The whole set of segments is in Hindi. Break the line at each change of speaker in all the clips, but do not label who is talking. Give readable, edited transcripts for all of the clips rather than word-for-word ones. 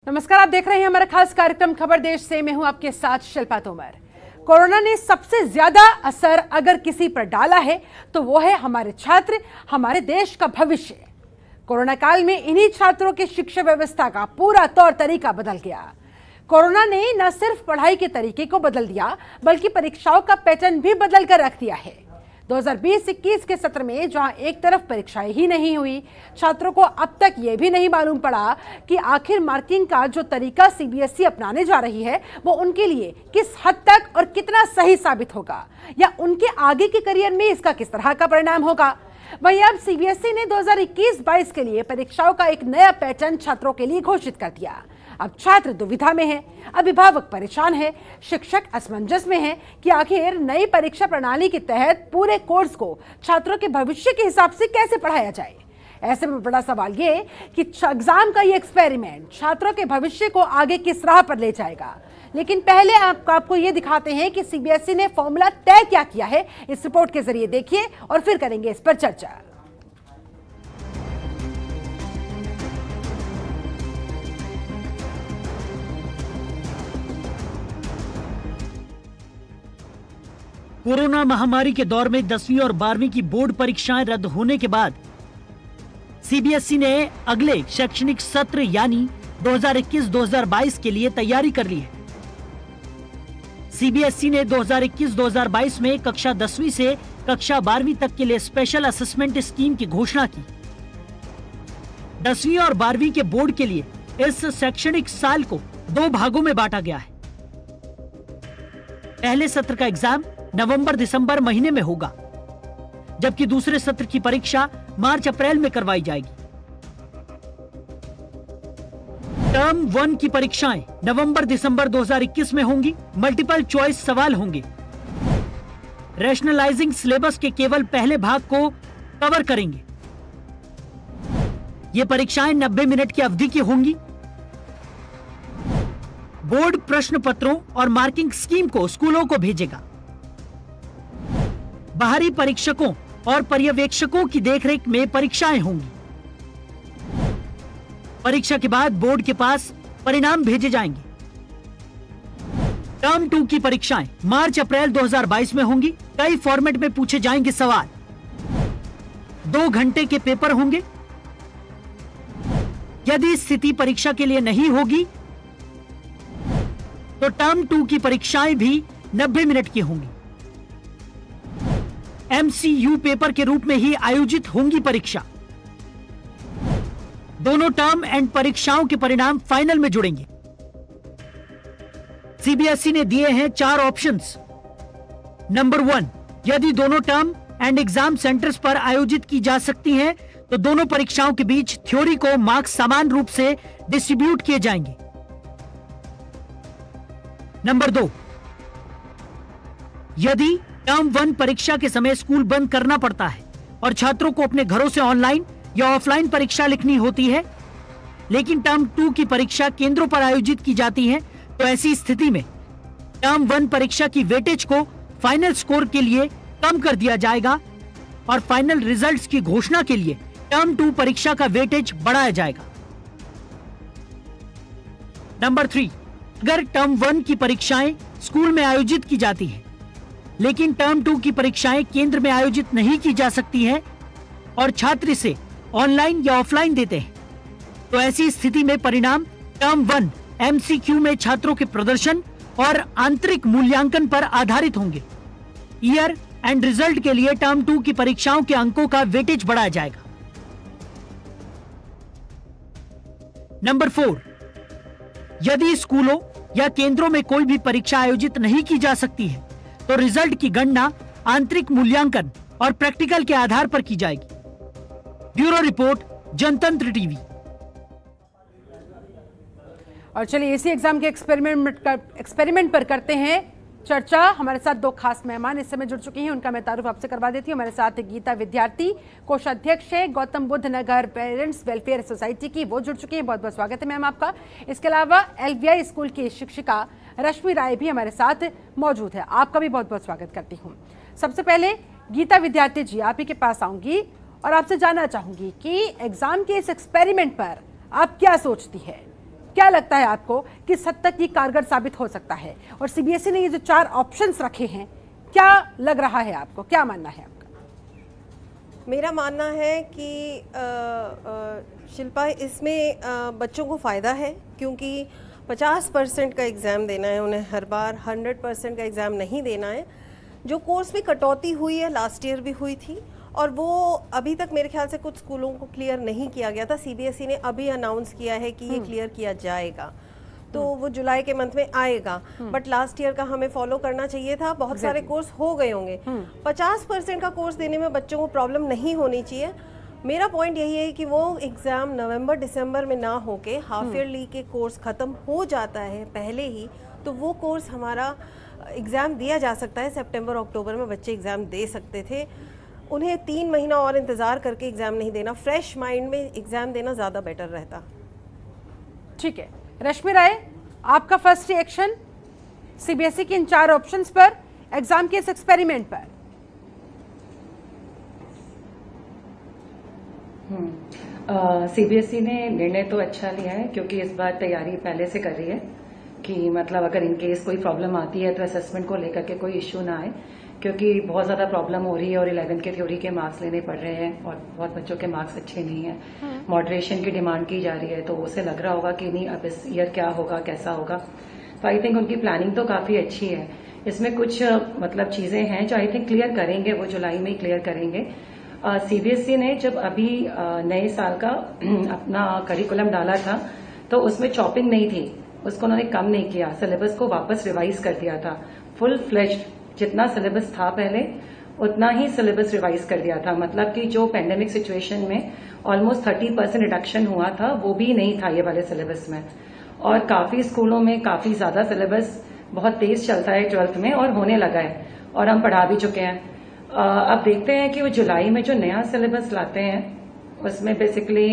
नमस्कार, आप देख रहे हैं हमारा खास कार्यक्रम खबर देश से। मैं हूं आपके साथ शिल्पा तोमर। कोरोना ने सबसे ज्यादा असर अगर किसी पर डाला है तो वो है हमारे छात्र, हमारे देश का भविष्य। कोरोना काल में इन्हीं छात्रों की शिक्षा व्यवस्था का पूरा तौर तरीका बदल गया। कोरोना ने न सिर्फ पढ़ाई के तरीके को बदल दिया बल्कि परीक्षाओं का पैटर्न भी बदल कर रख दिया है। 2020-21 के सत्र में जहां एक तरफ परीक्षाएं ही नहीं हुई, छात्रों को अब तक यह भी नहीं मालूम पड़ा कि आखिर मार्किंग का जो तरीका सीबीएसई अपनाने जा रही है वो उनके लिए किस हद तक और कितना सही साबित होगा, या उनके आगे के करियर में इसका किस तरह का परिणाम होगा। वहीं अब सीबीएसई ने 2021-22 के लिए परीक्षाओं का एक नया पैटर्न छात्रों के लिए घोषित कर दिया। अब छात्र दुविधा में है, अभिभावक परेशान है, शिक्षक असमंजस में है कि आखिर नई परीक्षा प्रणाली के तहत पूरे कोर्स को छात्रों के भविष्य के हिसाब से कैसे पढ़ाया जाए। ऐसे में बड़ा सवाल ये कि एग्जाम का ये एक्सपेरिमेंट छात्रों के भविष्य को आगे किस राह पर ले जाएगा। लेकिन पहले आपको ये दिखाते हैं कि सीबीएसई ने फॉर्मूला तय क्या किया है। इस रिपोर्ट के जरिए देखिए और फिर करेंगे इस पर चर्चा।
कोरोना महामारी के दौर में 10वीं और 12वीं की बोर्ड परीक्षाएं रद्द होने के बाद सीबीएसई ने अगले शैक्षणिक सत्र यानी 2021-2022 के लिए तैयारी कर ली है। सीबीएसई ने 2021-2022 में कक्षा 10वीं से कक्षा 12वीं तक के लिए स्पेशल असेसमेंट स्कीम की घोषणा की। 10वीं और 12वीं के बोर्ड के लिए इस शैक्षणिक साल को 2 भागों में बांटा गया है। पहले सत्र का एग्जाम नवंबर-दिसंबर महीने में होगा, जबकि दूसरे सत्र की परीक्षा मार्च-अप्रैल में करवाई जाएगी। टर्म 1 की परीक्षाएं नवंबर-दिसंबर 2021 में होंगी। मल्टीपल चॉइस सवाल होंगे। रैशनलाइजिंग सिलेबस के केवल पहले भाग को कवर करेंगे। ये परीक्षाएं 90 मिनट की अवधि की होंगी। बोर्ड प्रश्न पत्रों और मार्किंग स्कीम को स्कूलों को भेजेगा। बाहरी परीक्षकों और पर्यवेक्षकों की देखरेख में परीक्षाएं होंगी। परीक्षा के बाद बोर्ड के पास परिणाम भेजे जाएंगे। टर्म 2 की परीक्षाएं मार्च-अप्रैल 2022 में होंगी। कई फॉर्मेट में पूछे जाएंगे सवाल। 2 घंटे के पेपर होंगे। यदि स्थिति परीक्षा के लिए नहीं होगी तो टर्म 2 की परीक्षाएं भी 90 मिनट की होंगी। एमसीयू पेपर के रूप में ही आयोजित होंगी परीक्षा। दोनों टर्म एंड परीक्षाओं के परिणाम फाइनल में जुड़ेंगे। सीबीएसई ने दिए हैं 4 ऑप्शंस। नंबर 1, यदि दोनों टर्म एंड एग्जाम सेंटर्स पर आयोजित की जा सकती हैं तो दोनों परीक्षाओं के बीच थ्योरी को मार्क्स समान रूप से डिस्ट्रीब्यूट किए जाएंगे। नंबर 2, यदि टर्म 1 परीक्षा के समय स्कूल बंद करना पड़ता है और छात्रों को अपने घरों से ऑनलाइन या ऑफलाइन परीक्षा लिखनी होती है, लेकिन टर्म 2 की परीक्षा केंद्रों पर आयोजित की जाती है, तो ऐसी स्थिति में टर्म 1 परीक्षा की वेटेज को फाइनल स्कोर के लिए कम कर दिया जाएगा और फाइनल रिजल्ट्स की घोषणा के लिए टर्म 2 परीक्षा का वेटेज बढ़ाया जाएगा। नंबर 3, अगर टर्म 1 की परीक्षाएं स्कूल में आयोजित की जाती हैं, लेकिन टर्म 2 की परीक्षाएं केंद्र में आयोजित नहीं की जा सकती हैं और छात्र इसे ऑनलाइन या ऑफलाइन देते हैं, तो ऐसी स्थिति में परिणाम टर्म 1 एमसीक्यू में छात्रों के प्रदर्शन और आंतरिक मूल्यांकन पर आधारित होंगे। ईयर एंड रिजल्ट के लिए टर्म 2 की परीक्षाओं के अंकों का वेटेज बढ़ाया जाएगा। नंबर 4, यदि स्कूलों या केंद्रों में कोई भी परीक्षा आयोजित नहीं की जा सकती है तो रिजल्ट की गणना आंतरिक मूल्यांकन और प्रैक्टिकल के आधार पर की जाएगी। Bureau report, Jantantra TV.
और चलिए इसी एग्जाम के एक्सपेरिमेंट पर करते हैं चर्चा। हमारे साथ 2 खास मेहमान इस समय जुड़ चुके हैं, उनका मैं तारुफ आपसे करवा देती हूँ। हमारे साथ गीता विद्यार्थी कोषाध्यक्ष है Gautam Buddh Nagar parents welfare society की, वो जुड़ चुकी हैं। बहुत बहुत स्वागत है मैम आपका। इसके अलावा एलवीआई स्कूल की शिक्षिका रश्मि राय भी हमारे साथ मौजूद है, आपका भी बहुत बहुत स्वागत करती हूँ। सबसे पहले गीता विद्यार्थी जी, आप ही के पास आऊंगी और आपसे जानना चाहूंगी कि एग्जाम के इस एक्सपेरिमेंट पर आप क्या सोचती है। क्या लगता है आपको किस हद तक ये कारगर साबित हो सकता है? और सीबीएसई ने ये जो 4 ऑप्शंस रखे हैं, क्या लग रहा है आपको, क्या मानना है आपका?
मेरा मानना है कि शिल्पा, इसमें बच्चों को फ़ायदा है, क्योंकि 50% का एग्ज़ाम देना है उन्हें हर बार, 100% का एग्ज़ाम नहीं देना है। जो कोर्स में कटौती हुई है लास्ट ईयर भी हुई थी, और वो अभी तक मेरे ख्याल से कुछ स्कूलों को क्लियर नहीं किया गया था। सीबीएसई ने अभी अनाउंस किया है कि ये क्लियर किया जाएगा, तो वो जुलाई के मंथ में आएगा। बट लास्ट ईयर का हमें फॉलो करना चाहिए था। बहुत सारे कोर्स हो गए होंगे। 50% का कोर्स देने में बच्चों को प्रॉब्लम नहीं होनी चाहिए। मेरा पॉइंट यही है कि वो एग्ज़ाम नवंबर दिसंबर में ना होके हाफ ईयरली के कोर्स ख़त्म हो जाता है पहले ही, तो वो कोर्स हमारा एग्ज़ाम दिया जा सकता है। सितंबर अक्टूबर में बच्चे एग्ज़ाम दे सकते थे। उन्हें 3 महीना और इंतज़ार करके एग्ज़ाम नहीं देना, फ्रेश माइंड में एग्ज़ाम देना ज़्यादा बेटर रहता।
ठीक है, रश्मि राय, आपका फर्स्ट रिएक्शन सीबीएसई के इन 4 ऑप्शंस पर, एग्जाम के इस एक्सपेरिमेंट पर?
सीबीएसई ने निर्णय तो अच्छा लिया है, क्योंकि इस बार तैयारी पहले से कर रही है कि मतलब अगर इन केस कोई प्रॉब्लम आती है तो असेसमेंट को लेकर के कोई इश्यू ना आए, क्योंकि बहुत ज़्यादा प्रॉब्लम हो रही है और 11th के थ्योरी के मार्क्स लेने पड़ रहे हैं और बहुत बच्चों के मार्क्स अच्छे नहीं हैं। मॉडरेशन की डिमांड की जा रही है, तो उसे लग रहा होगा कि नहीं अब इस ईयर क्या होगा, कैसा होगा। तो आई थिंक उनकी प्लानिंग तो काफ़ी अच्छी है। इसमें कुछ मतलब चीज़ें हैं जो आई थिंक क्लियर करेंगे, वो जुलाई में ही क्लियर करेंगे। सीबीएसई ने जब अभी नए साल का अपना करिकुलम डाला था तो उसमें चॉपिंग नहीं थी, उसको उन्होंने कम नहीं किया, सिलेबस को वापस रिवाइज कर दिया था। फुल फ्लेज्ड जितना सिलेबस था पहले उतना ही सिलेबस रिवाइज कर दिया था। मतलब कि जो पेंडेमिक सिचुएशन में ऑलमोस्ट 30% रिडक्शन हुआ था वो भी नहीं था ये वाले सिलेबस में। और काफी स्कूलों में काफी ज्यादा सिलेबस बहुत तेज चलता है 12th में और होने लगा है और हम पढ़ा भी चुके हैं। अब देखते हैं कि वो जुलाई में जो नया सिलेबस लाते हैं उसमें बेसिकली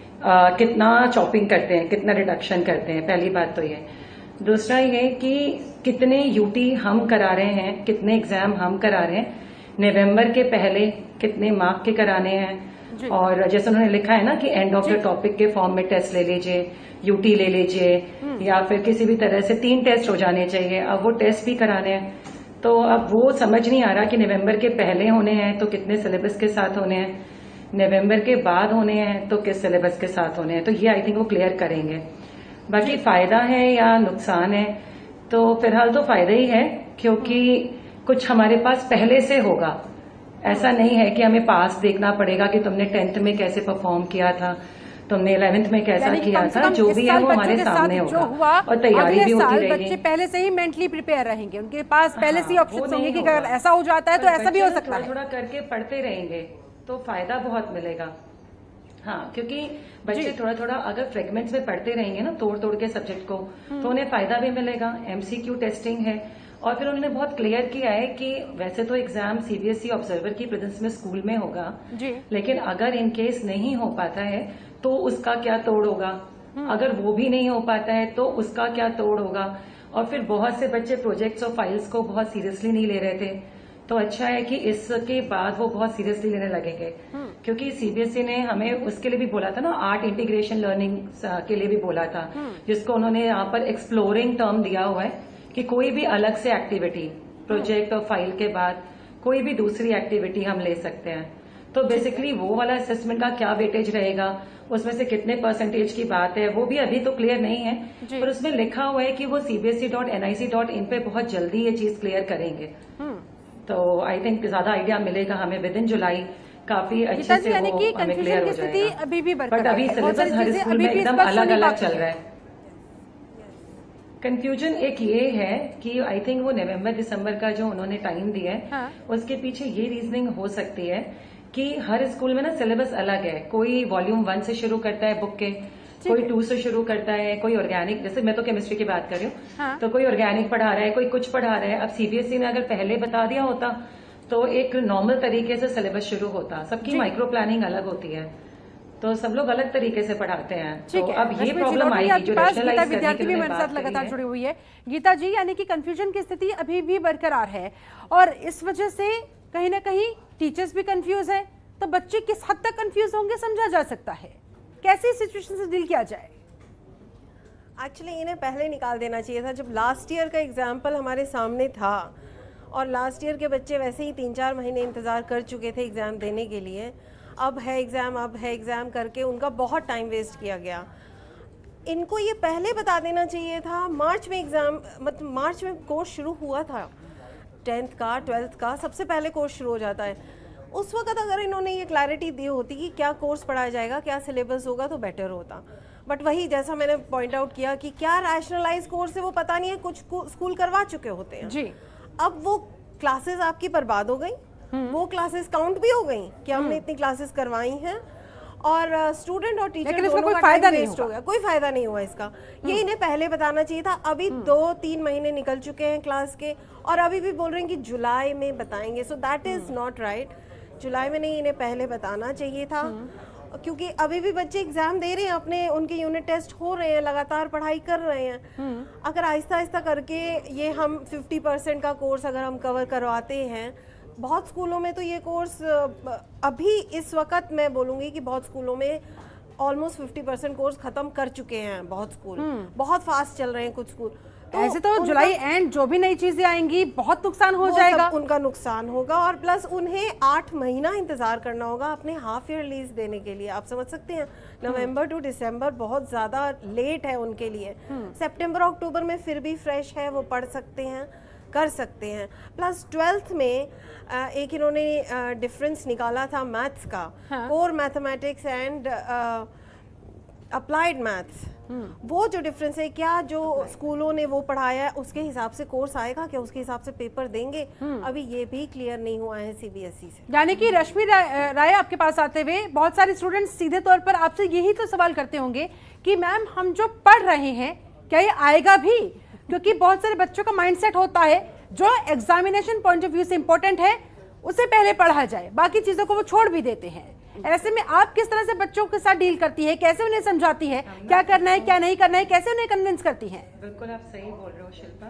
कितना चॉपिंग करते हैं, कितना रिडक्शन करते हैं, पहली बात तो ये। दूसरा ये कि कितने यूटी हम करा रहे हैं, कितने एग्जाम हम करा रहे हैं, नवंबर के पहले कितने मार्क के कराने हैं। और जैसे उन्होंने लिखा है ना कि एंड ऑफ द टॉपिक के फॉर्म में टेस्ट ले लीजिए, यूटी ले लीजिए, या फिर किसी भी तरह से 3 टेस्ट हो जाने चाहिए। अब वो टेस्ट भी कराने हैं, तो अब वो समझ नहीं आ रहा कि नवंबर के पहले होने हैं तो कितने सिलेबस के साथ होने हैं, नवंबर के बाद होने हैं तो किस सिलेबस के साथ होने हैं। तो ये आई थिंक वो क्लियर करेंगे। बाकी फायदा है या नुकसान है, तो फिलहाल तो फायदा ही है, क्योंकि कुछ हमारे पास पहले से होगा। ऐसा नहीं है कि हमें पास देखना पड़ेगा कि तुमने 10th में कैसे परफॉर्म किया था, तुमने 11th में कैसा किया था। जो भी है वो हमारे सामने होगा और तैयारी भी होती रहेगी।
बच्चे पहले से ही मेंटली प्रिपेयर रहेंगे, उनके पास पहले से ही ऑप्शंस होंगे कि अगर ऐसा हो जाता है तो ऐसा भी हो सकता है।
थोड़ा करके पढ़ते रहेंगे तो फायदा बहुत मिलेगा। हाँ, क्योंकि बच्चे थोड़ा थोड़ा अगर फ्रेगमेंट्स में पढ़ते रहेंगे ना, तोड़ तोड़ के सब्जेक्ट को, तो उन्हें फायदा भी मिलेगा। एमसीक्यू टेस्टिंग है और फिर उन्होंने बहुत क्लियर किया है कि वैसे तो एग्जाम सीबीएसई ऑब्जर्वर की प्रेजेंस में स्कूल में होगा, लेकिन अगर इन केस नहीं हो पाता है तो उसका क्या तोड़ होगा, अगर वो भी नहीं हो पाता है तो उसका क्या तोड़ होगा। और फिर बहुत से बच्चे प्रोजेक्ट्स और फाइल्स को बहुत सीरियसली नहीं ले रहे थे, तो अच्छा है कि इसके बाद वो बहुत सीरियसली लेने लगेंगे। क्योंकि सीबीएसई ने हमें उसके लिए भी बोला था ना, आर्ट इंटीग्रेशन लर्निंग के लिए भी बोला था, जिसको उन्होंने यहाँ पर एक्सप्लोरिंग टर्म दिया हुआ है कि कोई भी अलग से एक्टिविटी प्रोजेक्ट और फाइल के बाद कोई भी दूसरी एक्टिविटी हम ले सकते हैं। तो बेसिकली वो वाला असेसमेंट का क्या वेटेज रहेगा, उसमें से कितने परसेंटेज की बात है, वो भी अभी तो क्लियर नहीं है, पर उसमें लिखा हुआ है कि वो cbse.nic.in पे बहुत जल्दी ये चीज क्लियर करेंगे। तो आई थिंक ज्यादा आइडिया मिलेगा हमें विद इन जुलाई, काफी अच्छे से वो हमें क्लियर हो जाएगा।
अभी भी
बट अभी सिलेबस हर स्कूल में एकदम अलग अलग चल रहा है। कंफ्यूजन एक ये है कि आई थिंक वो नवंबर दिसंबर का जो उन्होंने टाइम दिया है, उसके पीछे ये रीजनिंग हो सकती है कि हर स्कूल में ना सिलेबस अलग है। कोई वॉल्यूम 1 से शुरू करता है बुक के, कोई 2 से शुरू करता है, कोई ऑर्गेनिक, जैसे मैं तो केमिस्ट्री की बात कर रही हूँ, तो कोई ऑर्गेनिक पढ़ा रहा है, कोई कुछ पढ़ा रहा है। अब सीबीएसई ने अगर पहले बता दिया होता तो एक नॉर्मल तरीके से सिलेबस शुरू होता। सबकी माइक्रो प्लानिंग अलग होती है, तो सब लोग अलग तरीके से पढ़ाते हैं। तो अब ये प्रॉब्लम आएगी जो रैशनलाइज करने के लिए
मेरे साथ लगातार जुड़ी हुई है। गीता जी, यानी कि कंफ्यूजन की स्थिति अभी भी बरकरार है और इस वजह से कहीं ना कहीं टीचर्स भी कंफ्यूज हैं, तो बच्चे किस हद तक कंफ्यूज होंगे समझा जा सकता है, कैसी सिचुएशन से डील किया जाए?
एक्चुअली इन्हें पहले निकाल देना चाहिए था, जब लास्ट ईयर का एग्जाम्पल हमारे सामने था और लास्ट ईयर के बच्चे वैसे ही 3-4 महीने इंतज़ार कर चुके थे एग्ज़ाम देने के लिए। अब है एग्ज़ाम करके उनका बहुत टाइम वेस्ट किया गया। इनको ये पहले बता देना चाहिए था। मार्च में एग्ज़ाम, मतलब मार्च में कोर्स शुरू हुआ था, 10th का 12th का सबसे पहले कोर्स शुरू हो जाता है। उस वक्त अगर इन्होंने ये क्लैरिटी दी होती कि क्या कोर्स पढ़ाया जाएगा, क्या सिलेबस होगा, तो बेटर होता। बट वही जैसा मैंने पॉइंट आउट किया कि क्या रैशनलाइज कोर्स है वो पता नहीं है, कुछ स्कूल करवा चुके होते हैं जी। अब वो क्लासेस आपकी बर्बाद हो गई, वो क्लासेस काउंट भी हो गई कि हमने इतनी क्लासेस करवाई हैं और स्टूडेंट और टीचर दोनों
कोई
का
फायदा
टाइम
नहीं
वेस्ट हो गया, कोई फायदा नहीं हुआ इसका। ये इन्हें पहले बताना चाहिए था। अभी 2-3 महीने निकल चुके हैं क्लास के और अभी भी बोल रहे हैं कि जुलाई में बताएंगे, so that is not right. जुलाई में नहीं, इन्हें पहले बताना चाहिए था, क्योंकि अभी भी बच्चे एग्जाम दे रहे हैं अपने, उनके यूनिट टेस्ट हो रहे हैं, लगातार पढ़ाई कर रहे हैं। अगर आहिस्ता आहिस्ता करके ये हम 50% का कोर्स अगर हम कवर करवाते हैं, बहुत स्कूलों में तो ये कोर्स अभी इस वक्त मैं बोलूँगी कि बहुत स्कूलों में ऑलमोस्ट 50% कोर्स खत्म कर चुके हैं। बहुत स्कूल बहुत फास्ट चल रहे हैं कुछ स्कूल।
तो ऐसे तो जुलाई एंड जो भी नई चीजें आएंगी बहुत नुकसान हो जाएगा,
उनका नुकसान होगा और प्लस उन्हें 8 महीना इंतजार करना होगा अपने हाफ ईयर लीज देने के लिए। आप समझ सकते हैं, नवंबर टू दिसंबर बहुत ज्यादा लेट है उनके लिए। सितंबर अक्टूबर में फिर भी फ्रेश है, वो पढ़ सकते हैं, कर सकते हैं। प्लस 12th में एक इन्होंने डिफरेंस निकाला था मैथ्स का, core mathematics and applied maths. वो जो डिफरेंस है, क्या जो स्कूलों ने वो पढ़ाया है उसके हिसाब से कोर्स आएगा, क्या उसके हिसाब से पेपर देंगे, अभी ये भी क्लियर नहीं हुआ है सीबीएसई से।
यानी कि रश्मि राय आपके पास आते हुए बहुत सारे स्टूडेंट्स सीधे तौर पर आपसे यही तो सवाल करते होंगे कि मैम हम जो पढ़ रहे हैं क्या ये आएगा भी, क्योंकि बहुत सारे बच्चों का माइंडसेट होता है जो एग्जामिनेशन पॉइंट ऑफ व्यू से इंपॉर्टेंट है उसे पहले पढ़ा जाए, बाकी चीजों को वो छोड़ भी देते हैं। ऐसे में आप किस तरह से बच्चों के साथ डील करती है, कैसे उन्हें समझाती है क्या करना है क्या नहीं करना है, कैसे उन्हें कन्विंस करती हैं?
बिल्कुल आप सही बोल रहे हो शिल्पा।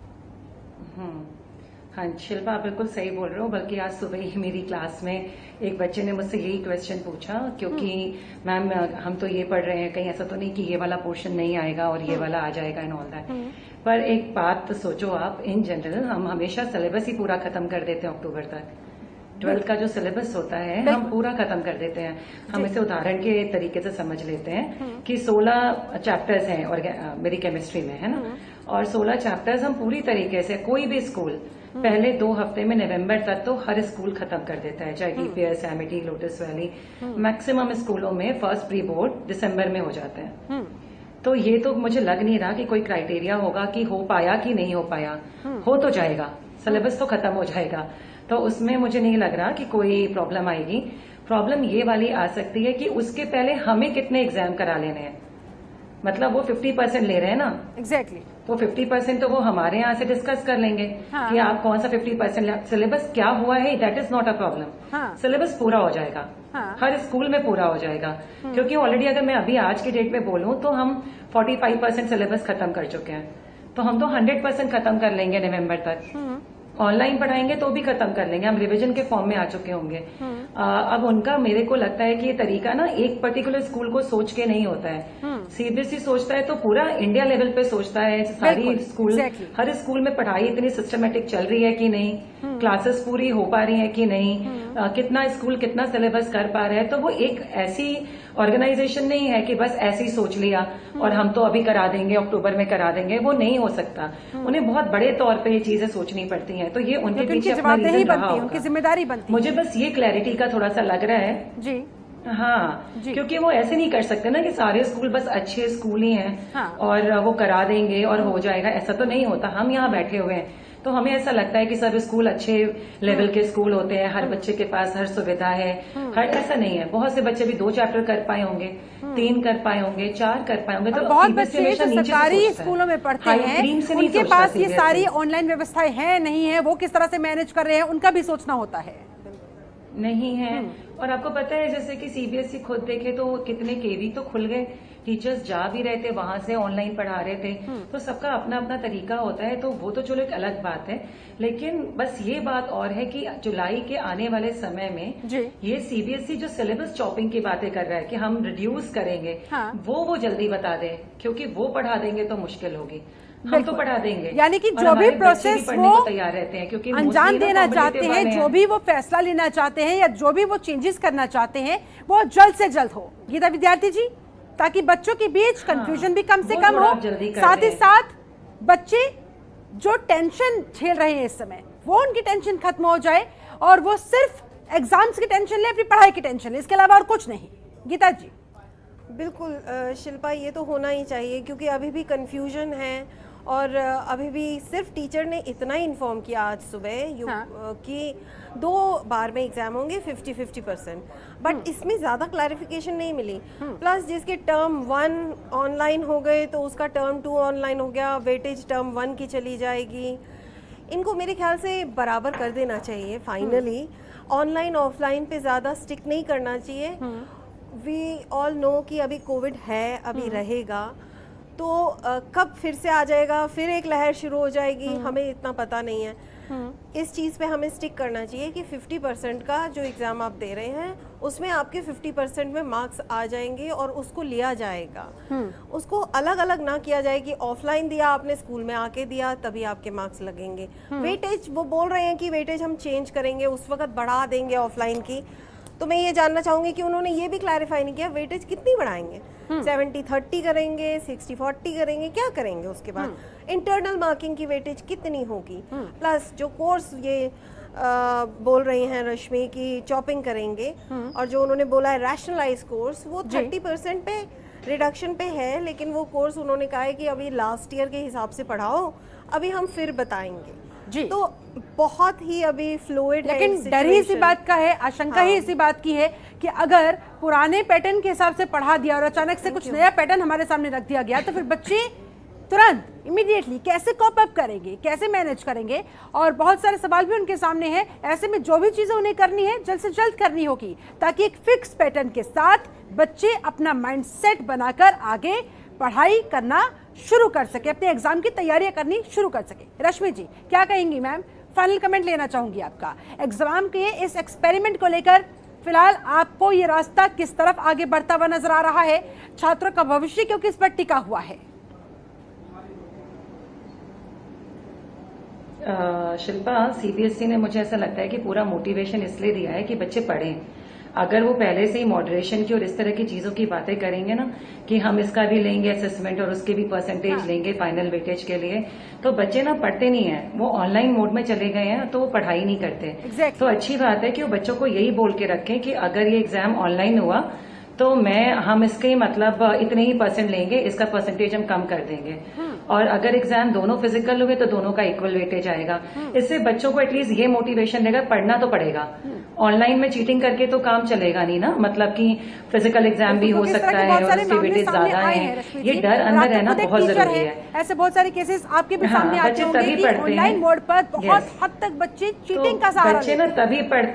हाँ शिल्पा, आप बिल्कुल सही बोल रहे हो। बल्कि आज सुबह ही मेरी क्लास में एक बच्चे ने मुझसे यही क्वेश्चन पूछा, क्योंकि मैम हम तो ये पढ़ रहे हैं, कहीं ऐसा तो नहीं कि ये वाला पोर्शन नहीं आएगा और ये वाला आ जाएगा एंड ऑल दैट। पर एक बात तो सोचो आप, इन जनरल हम हमेशा सिलेबस ही पूरा खत्म कर देते हैं अक्टूबर तक। 12th का जो सिलेबस होता है हम पूरा खत्म कर देते हैं। हम इसे उदाहरण के तरीके से समझ लेते हैं कि 16 चैप्टर्स हैं और मेरी केमिस्ट्री में, है ना, और 16 चैप्टर्स हम पूरी तरीके से, कोई भी स्कूल पहले 2 हफ्ते में नवंबर तक तो हर स्कूल खत्म कर देता है, चाहे DPS, Amity, Lotus Valley. Maximum स्कूलों में फर्स्ट प्री बोर्ड दिसंबर में हो जाते हैं। तो ये तो मुझे लग नहीं रहा कि कोई क्राइटेरिया होगा कि हो पाया कि नहीं हो पाया। हो तो जाएगा, सिलेबस तो खत्म हो जाएगा, तो उसमें मुझे नहीं लग रहा कि कोई प्रॉब्लम आएगी। प्रॉब्लम ये वाली आ सकती है कि उसके पहले हमें कितने एग्जाम करा लेने हैं। मतलब वो 50% ले रहे हैं ना,
एग्जैक्टली
तो 50% तो वो हमारे यहाँ से डिस्कस कर लेंगे कि आप कौन सा 50%। सिलेबस क्या हुआ है that is not a problem. Syllabus पूरा हो जाएगा, हर स्कूल में पूरा हो जाएगा, क्योंकि ऑलरेडी अगर मैं अभी आज की डेट में बोलूं तो हम 45% सिलेबस खत्म कर चुके हैं, तो हम तो 100% खत्म कर लेंगे नवंबर तक। ऑनलाइन पढ़ाएंगे तो भी खत्म कर लेंगे, हम रिवीजन के फॉर्म में आ चुके होंगे। अब उनका, मेरे को लगता है कि ये तरीका ना एक पर्टिकुलर स्कूल को सोच के नहीं होता है। सीबीएसई सोचता है तो पूरा इंडिया लेवल पे सोचता है, सारी स्कूल, हर स्कूल में पढ़ाई इतनी सिस्टमेटिक चल रही है कि नहीं, क्लासेस पूरी हो पा रही है कि नहीं, कितना स्कूल कितना सिलेबस कर पा रहा है। तो वो एक ऐसी ऑर्गेनाइजेशन नहीं है कि बस ऐसे ही सोच लिया और हम तो अभी करा देंगे, अक्टूबर में करा देंगे, वो नहीं हो सकता। उन्हें बहुत बड़े तौर पे ये चीजें सोचनी पड़ती हैं, तो ये उनके पीछे अपना रीजन रहा होगा,
उनकी जिम्मेदारी बनती है।
मुझे बस ये क्लैरिटी का थोड़ा सा लग रहा है
जी।
हाँ क्योंकि वो ऐसे नहीं कर सकते ना कि सारे स्कूल बस अच्छे स्कूल ही हैं और वो करा देंगे और हो जाएगा, ऐसा तो नहीं होता। हम यहाँ बैठे हुए हैं तो हमें ऐसा लगता है कि सब स्कूल अच्छे लेवल के स्कूल होते हैं, हर बच्चे के पास हर सुविधा है, हर ऐसा नहीं है। बहुत से बच्चे भी 2 चैप्टर कर पाए होंगे, 3 कर पाए होंगे, 4 कर पाए होंगे। तो
बहुत बच्चे जो सरकारी स्कूलों में पढ़ते हैं उनके पास ये सारी ऑनलाइन व्यवस्थाएं हैं नहीं है, वो किस तरह से मैनेज कर रहे हैं उनका भी सोचना होता है।
नहीं है। और आपको पता है जैसे कि सीबीएसई खुद देखे तो कितने केवी तो खुल गए, टीचर्स जा भी रहे थे, वहां से ऑनलाइन पढ़ा रहे थे, तो सबका अपना अपना तरीका होता है, तो वो तो चलो एक अलग बात है। लेकिन बस ये बात और है कि जुलाई के आने वाले समय में ये सीबीएसई जो सिलेबस चॉपिंग की बातें कर रहा है कि हम रिड्यूस करेंगे, वो जल्दी बता दें, क्योंकि वो पढ़ा देंगे तो मुश्किल होगी। हम तो पढ़ा देंगे,
यानी कि जो भी प्रोसेस वो
तैयार रहते हैं, क्योंकि
अंजाम देना चाहते हैं, जो भी वो फैसला लेना चाहते हैं या जो भी वो चेंजेस करना चाहते हैं, वो जल्द से जल्द हो। गीता विद्यार्थी जी, ताकि बच्चों के बीच कंफ्यूजन भी कम से कम हो, साथ ही साथ बच्चे जो टेंशन झेल रहे हैं इस समय, वो उनकी टेंशन खत्म हो जाए और वो सिर्फ एग्जाम्स की टेंशन ले, अपनी पढ़ाई की टेंशन ले, इसके अलावा और कुछ नहीं। गीता जी।
बिल्कुल शिल्पा, ये तो होना ही चाहिए, क्योंकि अभी भी कंफ्यूजन है और अभी भी सिर्फ टीचर ने इतना ही इन्फॉर्म किया आज सुबह कि 2 बार में एग्जाम होंगे 50-50%, बट इसमें ज़्यादा क्लैरिफिकेशन नहीं मिली। प्लस जिसके टर्म 1 ऑनलाइन हो गए तो उसका टर्म 2 ऑनलाइन हो गया, वेटेज टर्म 1 की चली जाएगी। इनको मेरे ख्याल से बराबर कर देना चाहिए फाइनली, ऑनलाइन ऑफलाइन पे ज़्यादा स्टिक नहीं करना चाहिए। वी ऑल नो कि अभी कोविड है, अभी रहेगा, तो कब फिर से आ जाएगा, फिर एक लहर शुरू हो जाएगी, हमें इतना पता नहीं है। इस चीज़ पे हमें स्टिक करना चाहिए कि 50% का जो एग्ज़ाम आप दे रहे हैं उसमें आपके 50% में मार्क्स आ जाएंगे और उसको लिया जाएगा। उसको अलग अलग ना किया जाए कि ऑफलाइन दिया आपने, स्कूल में आके दिया तभी आपके मार्क्स लगेंगे। वेटेज, वो बोल रहे हैं कि वेटेज हम चेंज करेंगे, उस वक्त बढ़ा देंगे ऑफलाइन की, तो मैं ये जानना चाहूंगी कि उन्होंने ये भी क्लैरिफाई नहीं किया वेटेज कितनी बढ़ाएंगे, 70-30 करेंगे, 60-40 करेंगे, क्या करेंगे उसके बाद, इंटरनल मार्किंग की वेटेज कितनी होगी, प्लस जो कोर्स ये बोल रही हैं रश्मि की चॉपिंग करेंगे, और जो उन्होंने बोला है रैशनलाइज कोर्स, वो 30% पे रिडक्शन पे है, लेकिन वो कोर्स उन्होंने कहा है कि अभी लास्ट ईयर के हिसाब से पढ़ाओ, अभी हम फिर बताएंगे जी। तो बहुत ही अभी फ्लूइड है,
लेकिन डर ही इसी बात का है, आशंका ही इसी बात की है कि अगर पुराने पैटर्न के हिसाब से पढ़ा दिया और अचानक से कुछ नया पैटर्न हमारे सामने रख दिया गया, तो फिर बच्चे तुरंत इमीडिएटली कैसे कॉप अप करेंगे, कैसे मैनेज करेंगे, और बहुत सारे सवाल भी उनके सामने हैं। ऐसे में जो भी चीजें उन्हें करनी है जल्द से जल्द करनी होगी, ताकि एक फिक्स पैटर्न के साथ बच्चे अपना माइंडसेट बनाकर आगे पढ़ाई करना शुरू कर सके, अपने एग्जाम की तैयारियां करनी शुरू कर सके। रश्मि जी क्या कहेंगी मैम? फाइनल कमेंट लेना चाहूंगी आपका एग्जाम के इस एक्सपेरिमेंट को लेकर। फिलहाल आपको ये रास्ता किस तरफ आगे बढ़ता हुआ नजर आ रहा है? छात्रों का भविष्य क्योंकि इस पर टिका हुआ है।
शिल्पा, सीबीएसई ने मुझे ऐसा लगता है कि पूरा मोटिवेशन इसलिए दिया है कि बच्चे पढ़ें। अगर वो पहले से ही मॉडरेशन की और इस तरह की चीजों की बातें करेंगे ना कि हम इसका भी लेंगे असेसमेंट और उसके भी परसेंटेज लेंगे फाइनल वेटेज के लिए, तो बच्चे ना पढ़ते नहीं है, वो ऑनलाइन मोड में चले गए हैं तो वो पढ़ाई नहीं करते। तो अच्छी बात है कि वो बच्चों को यही बोल के रखें कि अगर ये एग्जाम ऑनलाइन हुआ तो हम इसके मतलब इतने ही % लेंगे, इसका परसेंटेज हम कम कर देंगे, और अगर एग्जाम दोनों फिजिकल हुए तो दोनों का इक्वल वेटेज आएगा। इससे बच्चों को एटलीस्ट ये मोटिवेशन देगा, पढ़ना तो पड़ेगा, ऑनलाइन में चीटिंग करके तो काम चलेगा नहीं ना, मतलब कि फिजिकल एग्जाम भी हो सकता है और उसके वेटेज ज्यादा है, ये डर अंदर रहना बहुत जरूरी है।
ऐसे बहुत सारे केसेस आपके भी सामने आते होंगे कि ऑनलाइन मोड पर बहुत हद तक बच्चे चीटिंग का सहारा लेते हैं।
बच्चे ना तभी पढ़ते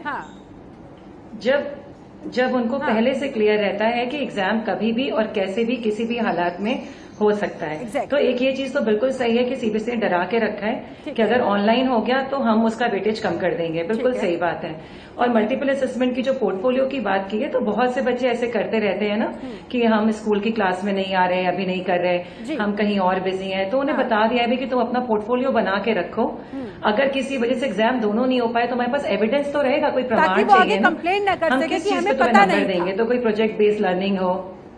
हैं जब उनको पहले से क्लियर रहता है कि एग्जाम कभी भी और कैसे भी किसी भी हालात में हो सकता है। तो एक ये चीज तो बिल्कुल सही है कि सीबीएसई ने डरा के रखा है कि अगर ऑनलाइन हो गया तो हम उसका वेटेज कम कर देंगे, बिल्कुल सही बात है। और मल्टीपल असेसमेंट की जो पोर्टफोलियो की बात की है, तो बहुत से बच्चे ऐसे करते रहते हैं ना कि हम स्कूल की क्लास में नहीं आ रहे, अभी नहीं कर रहे, हम कहीं और बिजी हैं, तो उन्हें बता दिया है कि तुम अपना पोर्टफोलियो बना के रखो, अगर किसी वजह से एग्जाम दोनों नहीं हो पाए तो हमारे पास एविडेंस तो रहेगा, कोई प्रमाण चाहिए ना,
कंप्लेंट न कर
हम किस चीज पे तुम्हें नंबर देंगे, तो कोई प्रोजेक्ट बेस्ड लर्निंग हो,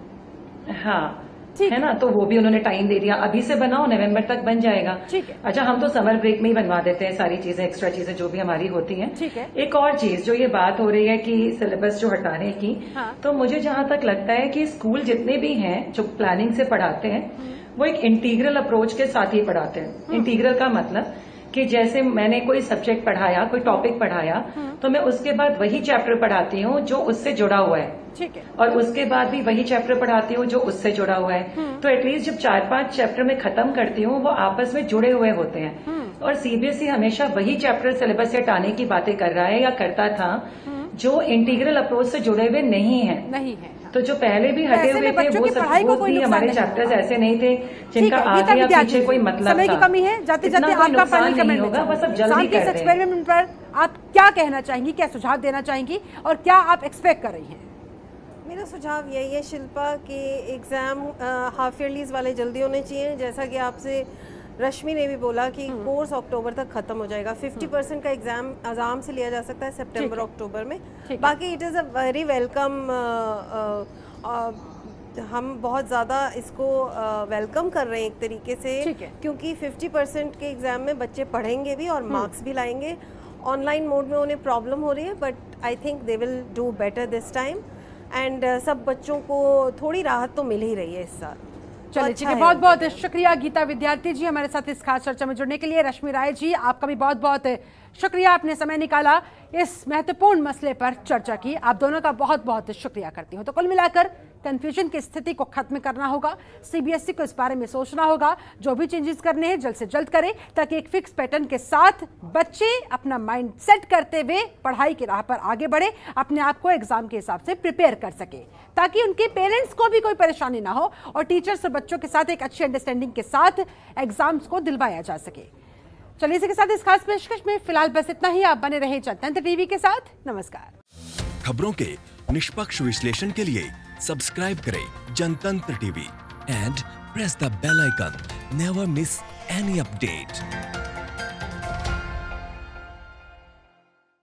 हाँ है ना, तो वो भी उन्होंने टाइम दे दिया, अभी से बनाओ, नवंबर तक बन जाएगा। अच्छा, हम तो समर ब्रेक में ही बनवा देते हैं सारी चीजें, एक्स्ट्रा चीजें जो भी हमारी होती हैं। एक और चीज जो ये बात हो रही है कि सिलेबस जो हटाने की, तो मुझे जहां तक लगता है कि स्कूल जितने भी हैं जो प्लानिंग से पढ़ाते हैं वो एक इंटीग्रल अप्रोच के साथ ही पढ़ाते हैं। इंटीग्रल का मतलब कि जैसे मैंने कोई सब्जेक्ट पढ़ाया, कोई टॉपिक पढ़ाया, तो मैं उसके बाद वही चैप्टर पढ़ाती हूँ जो उससे जुड़ा हुआ है,
ठीक है,
और उसके बाद भी वही चैप्टर पढ़ाती हूँ जो उससे जुड़ा हुआ है। तो एटलीस्ट जब 4-5 चैप्टर में खत्म करती हूँ वो आपस में जुड़े हुए होते हैं। और सीबीएसई हमेशा वही चैप्टर सिलेबस से हटाने की बातें कर रहा है या करता था जो इंटीग्रल अप्रोच से जुड़े हुए नहीं है। तो जो पहले भी हटे हुए थे वो भी हमारे चैप्टर्स ऐसे नहीं थे जिनका आगे या पीछे कोई मतलब
समय की कमी है। जाते जाते आपका फाइनल कमेंट होगा, बस अब जल्दी कर रहे हैं। एक्सपेरिमेंट पर आप क्या कहना चाहेंगी, क्या सुझाव देना चाहेंगी और क्या आप एक्सपेक्ट कर रही हैं?
मेरा सुझाव यही है शिल्पा के एग्ज़ाम हाफ ईयरलीज वाले जल्दी होने चाहिए। जैसा कि आपसे रश्मि ने भी बोला कि कोर्स अक्टूबर तक खत्म हो जाएगा। 50% का एग्जाम आराम से लिया जा सकता है सितंबर अक्टूबर में। बाकी it is a very welcome, हम बहुत ज़्यादा इसको वेलकम कर रहे हैं एक तरीके से, क्योंकि 50% के एग्ज़ाम में बच्चे पढ़ेंगे भी और मार्क्स भी लाएंगे। ऑनलाइन मोड में उन्हें प्रॉब्लम हो रही है, but I think they will do better this time and सब बच्चों को थोड़ी राहत तो मिल ही रही है इस साल।
चलिए ठीक है, बहुत बहुत शुक्रिया गीता विद्यार्थी जी हमारे साथ इस खास चर्चा में जुड़ने के लिए। रश्मि राय जी, आपका भी बहुत बहुत शुक्रिया, आपने समय निकाला इस महत्वपूर्ण मसले पर चर्चा की। आप दोनों का बहुत बहुत शुक्रिया करती हूँ। तो कुल मिलाकर कंफ्यूजन की स्थिति को खत्म करना होगा, सीबीएसई को इस बारे में सोचना होगा, जो भी चेंजेस करने हैं जल्द से जल्द करें, ताकि एक फिक्स पैटर्न के साथ बच्चे अपना माइंड सेट करते हुए पढ़ाई की राह पर आगे बढ़े, अपने आप को एग्जाम के हिसाब से प्रिपेयर कर सके, ताकि उनके पेरेंट्स को भी कोई परेशानी ना हो और टीचर्स और बच्चों के साथ एक अच्छी अंडरस्टैंडिंग के साथ एग्जाम्स को दिलवाया जा सके। चलिए इसी के साथ इस खास पेशकश में फिलहाल बस इतना ही। आप बने रहे जनतंत्र टीवी के साथ। नमस्कार।
खबरों के निष्पक्ष विश्लेषण के लिए सब्सक्राइब करें Jantantra TV and press the bell icon. Never miss any update.